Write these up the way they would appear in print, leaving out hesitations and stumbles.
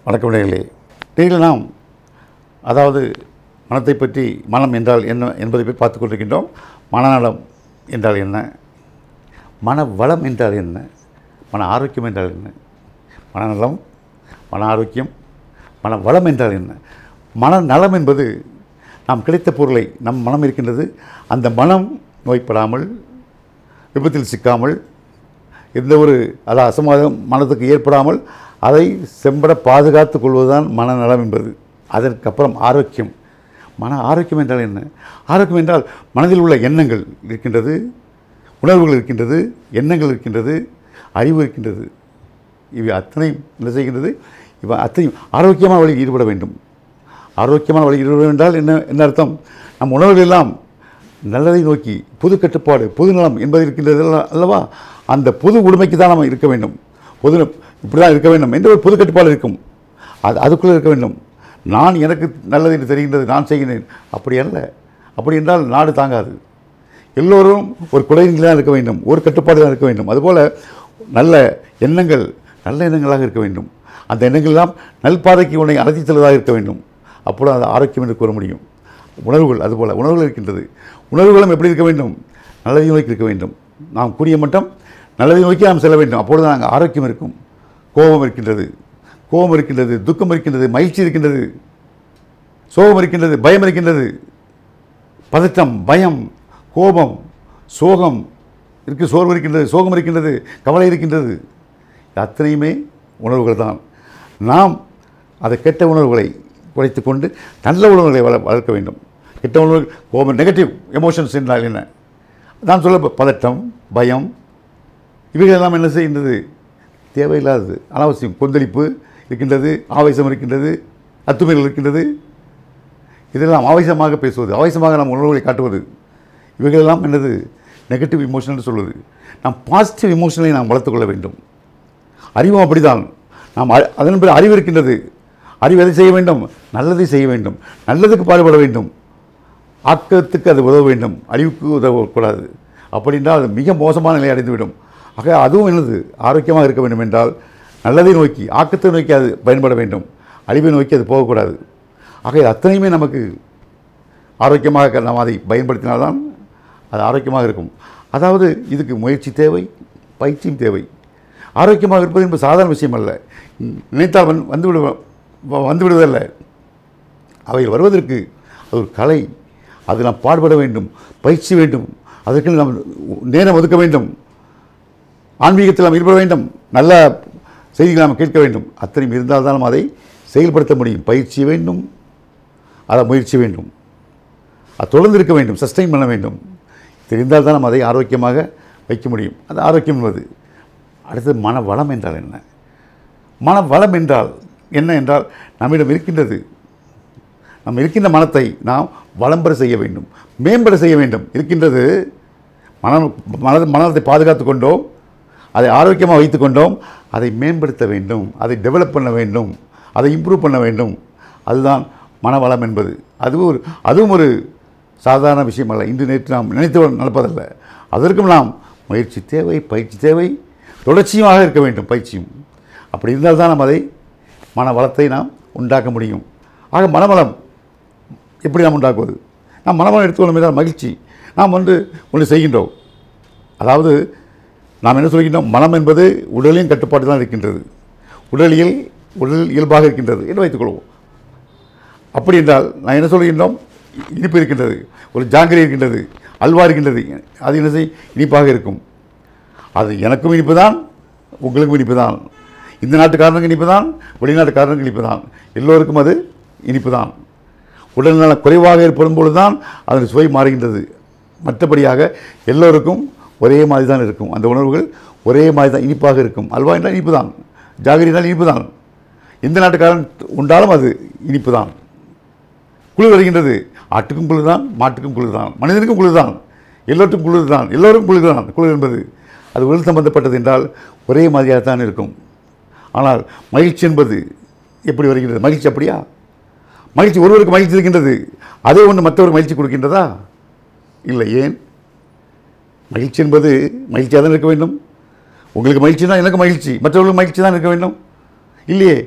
வணக்கம் நேயர்களே. நேரில் நாம் அதாவது மனத்தை பற்றி மனம் என்றால் என்ன என்பதை பற்றி பார்த்து கொண்டிருக்கின்றோம். மனநலம் என்றால் என்ன, மன வளம் என்றால் என்ன, மன ஆரோக்கியம் என்றால் என்ன, மனநலம், மன ஆரோக்கியம், மன வளம் என்றால் என்ன. மனநலம் என்பது நாம் கிடைத்த பொருளை நம் மனம் இருக்கின்றது, அந்த மனம் நோய்படாமல், விபத்தில் சிக்காமல், எந்த ஒரு அசம்பாவிதம் மனத்துக்கு ஏற்படாமல் அதை செம்பட பாதுகாத்து கொள்வதுதான் மனநலம் என்பது. அதற்கப்புறம் ஆரோக்கியம். மன ஆரோக்கியம் என்றால் என்ன? ஆரோக்கியம் என்றால் மனதில் உள்ள எண்ணங்கள் இருக்கின்றது, உணர்வுகள் இருக்கின்றது, எண்ணங்கள் இருக்கின்றது, அறிவு இருக்கின்றது. இவை அத்தனையும் என்ன செய்கின்றது? இவை அத்தனையும் ஆரோக்கியமான வழியில் ஈடுபட வேண்டும். ஆரோக்கியமான வழியில் ஈடுபட என்றால் என்ன அர்த்தம்? நம் உணர்வுகள் எல்லாம் நல்லதை நோக்கி புது கட்டுப்பாடு, புது நலம் என்பது இருக்கின்றது அல்லவா? அந்த புது உடைமைக்கு தான் நாம் இருக்க வேண்டும். பொது இப்படி தான் இருக்க வேண்டும் என்ற ஒரு பொது கட்டுப்பாடு இருக்கும். அதுக்குள்ளே இருக்க வேண்டும். நான் எனக்கு நல்லது என்று தெரிகின்றது, நான் செய்கிறேன், அப்படி அல்ல. அப்படி என்றால் நாடு தாங்காது. எல்லோரும் ஒரு குடையின்கீழ் தான் இருக்க வேண்டும், ஒரு கட்டுப்பாடு தான் இருக்க வேண்டும். அதுபோல் நல்ல எண்ணங்கள் நல்ல எண்ணங்களாக இருக்க வேண்டும். அந்த எண்ணங்கள் எல்லாம் நல்பாதைக்கு உன்னை அழைத்து செல்வதாக இருக்க வேண்டும். அப்போது அது ஆரோக்கியம் என்று கூற முடியும். உணர்வுகள் அதுபோல் உணர்வுகள் இருக்கின்றது. உணர்வுகளும் எப்படி இருக்க வேண்டும்? நல்லதை நோக்கி இருக்க வேண்டும். நாம் கூறிய மட்டும் நல்லதை நோக்கி நாம் செல்ல வேண்டும். அப்பொழுது தான் அங்கே ஆரோக்கியம் இருக்கும். கோபம் இருக்கின்றது, கோபம் இருக்கின்றது, துக்கம் இருக்கின்றது, மகிழ்ச்சி இருக்கின்றது, சோகம் இருக்கின்றது, பயம் இருக்கின்றது, பதட்டம், பயம், கோபம், சோகம் இருக்கு, சோர்வு இருக்கின்றது, சோகம் இருக்கின்றது, கவலை இருக்கின்றது. அத்தனையுமே உணர்வுகள் தான். நாம் அதை கெட்ட உணர்வுகளை குறைத்து கொண்டு நல்ல உணர்வுகளை வளர்க்க வேண்டும். கெட்ட உணர்வுகள், கோபம், நெகட்டிவ் எமோஷன்ஸ் என்றால் என்ன? நான் சொல்ல பதட்டம், பயம், இவைகளெல்லாம் என்ன செய்கின்றது? தேவையில்லாதது, அனாவசியம். கொந்தளிப்பு இருக்கின்றது, ஆவேசம் இருக்கின்றது, அத்துமீறல் இருக்கின்றது. இதெல்லாம் ஆவேசமாக பேசுவது, ஆவேசமாக நாம் உணர்வுகளை காட்டுவது, இவைகளெல்லாம் என்னது? நெகட்டிவ் இமோஷன் என்று சொல்வது. நாம் பாசிட்டிவ் இமோஷனை நாம் வளர்த்துக்கொள்ள வேண்டும். அறிவும் அப்படிதான். நாம் அதன் பிறகு அறிவு இருக்கின்றது. அறிவு எதை செய்ய வேண்டும்? நல்லதை செய்ய வேண்டும், நல்லதுக்கு பாடுபட வேண்டும், ஆக்கத்துக்கு அது உதவ வேண்டும், அறிவுக்கு உதவக்கூடாது. அப்படின்றால் அது மிக மோசமான நிலை அடைந்துவிடும். ஆக அதுவும் என்னது? ஆரோக்கியமாக இருக்க வேண்டும் என்றால் நல்லதை நோக்கி, ஆக்கத்தை நோக்கி அது பயன்பட வேண்டும், அழிவை நோக்கி அது போகக்கூடாது. ஆக அத்தனையுமே நமக்கு ஆரோக்கியமாக நாம் அதை பயன்படுத்தினால்தான் அது ஆரோக்கியமாக இருக்கும். அதாவது இதுக்கு முயற்சி தேவை, பயிற்சியும் தேவை. ஆரோக்கியமாக இருப்பது என்பது சாதாரண விஷயம் அல்ல. நினைத்தால் வந்துவிடுவதல்ல. அவை வருவதற்கு அது ஒரு கலை. அது நாம் பாடுபட வேண்டும், பயிற்சி வேண்டும், அதற்கு நாம் நேரம் ஒதுக்க வேண்டும், ஆன்மீகத்தில் நாம் ஈடுபட வேண்டும், நல்ல செய்திகளை நாம் கேட்க வேண்டும். அத்தனையும் இருந்தால்தான் நாம் அதை செயல்படுத்த முடியும். பயிற்சி வேண்டும், அதை முயற்சி வேண்டும், அது தொடர்ந்து இருக்க வேண்டும், சஸ்டெயின் பண்ண வேண்டும். தெரிந்தால் தான் நாம் அதை ஆரோக்கியமாக வைக்க முடியும். அது ஆரோக்கியம் என்பது. அடுத்தது மனவளம் என்றால் என்ன? மனவளம் என்றால் என்ன என்றால் நம்மிடம் இருக்கின்றது, நம்ம இருக்கின்ற மனத்தை நாம் வளம்பெற செய்ய வேண்டும், மேம்பட செய்ய வேண்டும். இருக்கின்றது மனத்தை பாதுகாத்து கொண்டோம், அதை ஆரோக்கியமாக வைத்து கொண்டோம், அதை மேம்படுத்த வேண்டும், அதை டெவலப் பண்ண வேண்டும், அதை இம்ப்ரூவ் பண்ண வேண்டும். அதுதான் மனவளம் என்பது. அதுவும் ஒரு சாதாரண விஷயம் அல்ல. இன்று நேற்று நாம் நினைத்து நடப்பதல்ல. அதற்கும் நாம் முயற்சி தேவை, பயிற்சி தேவை, தொடர்ச்சியாக இருக்க வேண்டும் பயிற்சியும். அப்படி இருந்தால்தான் நாம் அதை மனவளத்தை நாம் உண்டாக்க முடியும். ஆக மனவளம் எப்படி நாம் உண்டாக்குவது? நாம் மனவளம் எடுத்துக்கொள்ளும் என்றால் மகிழ்ச்சி. நாம் ஒன்று செய்கின்றோம். அதாவது நாம் என்ன சொல்கின்றோம்? மனம் என்பது உடலின் கட்டுப்பாடு தான் இருக்கின்றது, உடல் இயல்பாக இருக்கின்றது என்று வைத்துக்கொள்வோம். அப்படி என்றால் நான் என்ன சொல்கின்றோம்? இனிப்பு இருக்கின்றது, ஒரு ஜாங்கிரி இருக்கின்றது, அல்வா இருக்கின்றது, அது என்ன செய்யும்? இனிப்பாக இருக்கும். அது எனக்கும் இனிப்பு தான், உங்களுக்கும் இனிப்பு தான், இந்த நாட்டுக்காரனுக்கு இனிப்பு தான், வெளிநாட்டுக்காரனுக்கு இனிப்பு தான், எல்லோருக்கும் அது இனிப்பு தான். உடல்நல குறைவாக ஏற்படும் பொழுது தான் அதன் சுவை மாறுகின்றது. மற்றபடியாக எல்லோருக்கும் ஒரே மாதிரி தான் இருக்கும். அந்த உணர்வுகள் ஒரே மாதிரி தான் இனிப்பாக இருக்கும். அல்வா என்றால் இனிப்பு தான், ஜாகிரி என்றால் இனிப்பு தான். எந்த நாட்டுக்காரன் உண்டாலும் அது இனிப்பு தான். குளிர் வருகின்றது, ஆட்டுக்கும் குளிர் தான், மாட்டுக்கும் குளிர் தான், மனிதனுக்கும் குளிர் தான், எல்லோருக்கும் குளிர் தான், எல்லோருக்கும் குளிர் தான். குளிர் என்பது அது உடல் சம்பந்தப்பட்டது என்றால் ஒரே மாதிரியாக தான் இருக்கும். ஆனால் மகிழ்ச்சி என்பது எப்படி வருகின்றது? மகிழ்ச்சி அப்படியா? மகிழ்ச்சி ஒருவருக்கு மகிழ்ச்சி இருக்கின்றது, அதே ஒன்று மற்றவருக்கு மகிழ்ச்சி கொடுக்கின்றதா? இல்லை. ஏன்? மகிழ்ச்சி என்பது மகிழ்ச்சியாக தான் இருக்க வேண்டும். உங்களுக்கு மகிழ்ச்சி தான் எனக்கு மகிழ்ச்சி, மற்றவர்களுக்கு மகிழ்ச்சி தான் இருக்க வேண்டும் இல்லையே.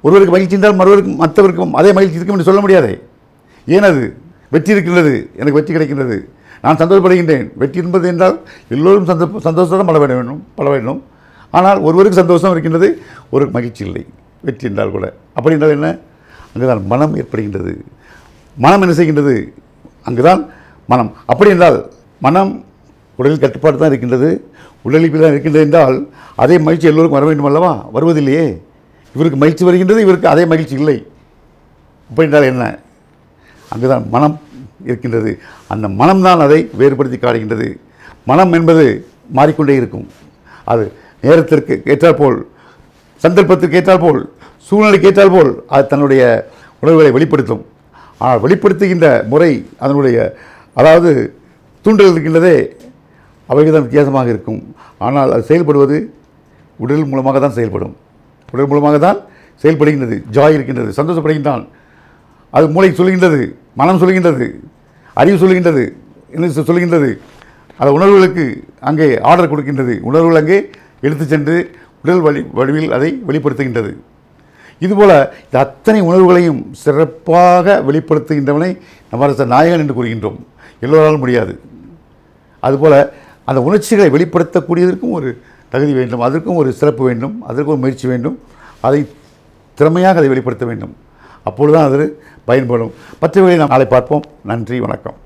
ஒருவருக்கு மகிழ்ச்சி என்றால் மற்றவருக்கும் அதே மகிழ்ச்சி இருக்கும் என்று சொல்ல முடியாதே. ஏன் அது வெற்றி இருக்கின்றது, எனக்கு வெற்றி கிடைக்கின்றது, நான் சந்தோஷப்படுகின்றேன். வெற்றி என்பது என்றால் எல்லோரும் சந்தோஷம் பட வேண்டும். ஆனால் ஒருவருக்கு சந்தோஷம் இருக்கின்றது, ஒரு மகிழ்ச்சி இல்லை வெற்றி என்றால் கூட. அப்படி என்றால் என்ன? அங்குதான் மனம் ஏற்படுகின்றது. மனம் என்ன செய்கின்றது? அங்குதான் மனம். அப்படி என்றால் மனம் உடலில் கட்டுப்பாடு தான் இருக்கின்றது, உடலில் தான் இருக்கின்றது என்றால் அதே மகிழ்ச்சி எல்லோருக்கும் வர வேண்டும் அல்லவா? வருவதில்லையே. இவருக்கு மகிழ்ச்சி வருகின்றது, இவருக்கு அதே மகிழ்ச்சி இல்லை. அப்படி என்றால் என்ன? அங்குதான் மனம் இருக்கின்றது. அந்த மனம்தான் அதை வேறுபடுத்தி காட்டுகின்றது. மனம் என்பது மாறிக்கொண்டே இருக்கும். அது நேரத்திற்கு ஏற்றாற்போல், சந்தர்ப்பத்திற்கு ஏற்றாற்போல், சூழ்நிலைக்கு ஏற்றாற்போல் அது தன்னுடைய உணர்வுகளை வெளிப்படுத்தும். ஆனால் வெளிப்படுத்துகின்ற முறை அதனுடைய அதாவது தூண்டல் இருக்கின்றதே அவைகள் தான் வித்தியாசமாக இருக்கும். ஆனால் அது செயல்படுவது உடல் மூலமாக தான் செயல்படும். உடல் மூலமாக தான் செயல்படுகின்றது. ஜாய் இருக்கின்றது, சந்தோஷப்படுகின்றான். அது மூளை சொல்கின்றது, மனம் சொல்கின்றது, அறிவு சொல்கின்றது, என்ன சொல்கின்றது. அது உணர்வுகளுக்கு அங்கே ஆர்டர் கொடுக்கின்றது. உணர்வுகள் அங்கே எடுத்து சென்று உடல் வடிவில் அதை வெளிப்படுத்துகின்றது. இதுபோல் இந்த அத்தனை உணர்வுகளையும் சிறப்பாக வெளிப்படுத்துகின்றவனை நம்ம நாயகன் என்று கூறுகின்றோம். எல்லோராலும் முடியாது. அதுபோல் அந்த உணர்ச்சிகளை வெளிப்படுத்தக்கூடியதற்கும் ஒரு தகுதி வேண்டும், அதற்கும் ஒரு சிறப்பு வேண்டும், அதற்கும் ஒரு முயற்சி வேண்டும். அதை திறமையாக அதை வெளிப்படுத்த வேண்டும். அப்பொழுதுதான் அது பயன்படும். மற்றவர்களை நாம் நாளை பார்ப்போம். நன்றி, வணக்கம்.